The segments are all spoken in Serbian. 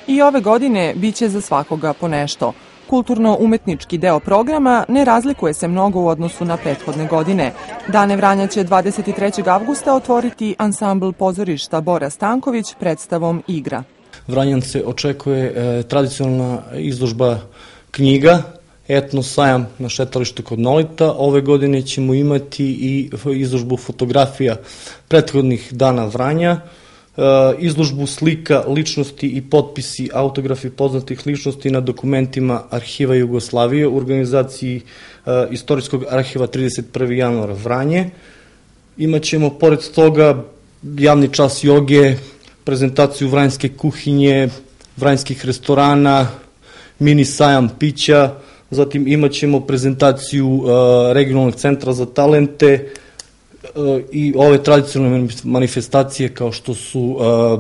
I ove godine biće za svakoga po nešto. Kulturno-umetnički deo programa ne razlikuje se mnogo u odnosu na prethodne godine. Dane Vranja će 23. avgusta otvoriti ansambl pozorišta Bora Stanković predstavom Igra. Vranjance očekuje tradicionalna izložba knjiga, etno sajam na šetalištu kod Nolita. Ove godine ćemo imati i izložbu fotografija prethodnih dana Vranja, izložbu slika, ličnosti i potpisi, autografi poznatih ličnosti na dokumentima Arhiva Jugoslavije u organizaciji Istorijskog arhiva 31. januar Vranje. Imaćemo pored toga javni čas joge, prezentaciju vranjske kuhinje, vranjskih restorana, mini sajam pića, zatim imaćemo prezentaciju regionalnog centra za talente i ove tradicionalne manifestacije kao što su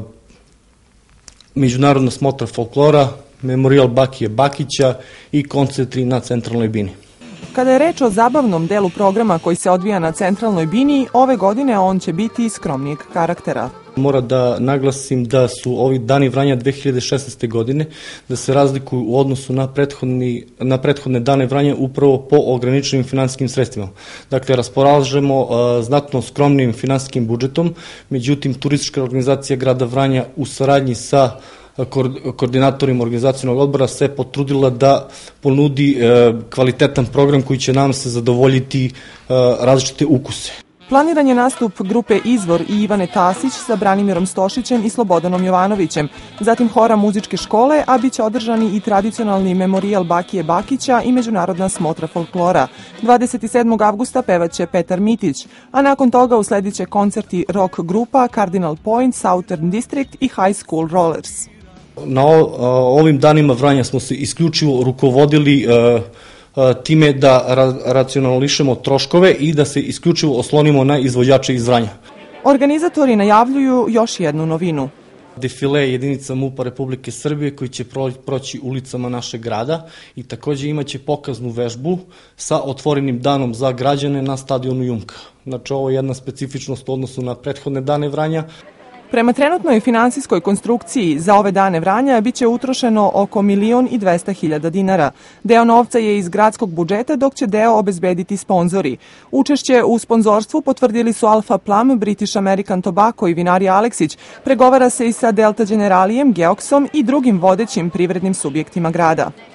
Međunarodna smotra folklora, Memorijal Bakije Bakića i koncerti na Centralnoj bini. Kada je reč o zabavnom delu programa koji se odvija na Centralnoj bini, ove godine on će biti skromnijeg karaktera. Mora da naglasim da su ovi Dani Vranja 2016. godine, da se razlikuju u odnosu na prethodne Dane Vranja upravo po ograničenim finansijskim sredstvima. Dakle, raspolažemo znatno skromnim finansijskim budžetom, međutim, turistička organizacija grada Vranja u saradnji sa koordinatorima organizacionog odbora se potrudila da ponudi kvalitetan program koji će nam se zadovoljiti različite ukuse. Planiran je nastup grupe Izvor i Ivane Tasić sa Branimirom Stošićem i Slobodanom Jovanovićem, zatim hora muzičke škole, a biće održani i tradicionalni Memorijal Bakije Bakića i Međunarodna smotra folklora. 27. avgusta pevaće Petar Mitić, a nakon toga usledit će koncerti rock grupa Cardinal Point, Southern District i High School Rollers. Na ovim danima Vranja smo se isključivo rukovodili time da racionališemo troškove i da se isključivo oslonimo na izvođače iz Vranja. Organizatori najavljuju još jednu novinu. Defile jedinica MUP-a Republike Srbije koji će proći ulicama našeg grada i takođe imaće pokaznu vežbu sa otvorenim danom za građane na stadionu Jumka. Znači, ovo je jedna specifičnost u odnosu na prethodne Dane Vranja. Prema trenutnoj finansijskoj konstrukciji za ove Dane Vranja biće utrošeno oko 1.200.000 dinara. Deo novca je iz gradskog budžeta, dok će deo obezbediti sponzori. Učešće u sponzorstvu potvrdili su Alfa Plum, British American Tobacco i vinarija Aleksić. Pregovara se i sa Delta Generalijem, Geoksom i drugim vodećim privrednim subjektima grada.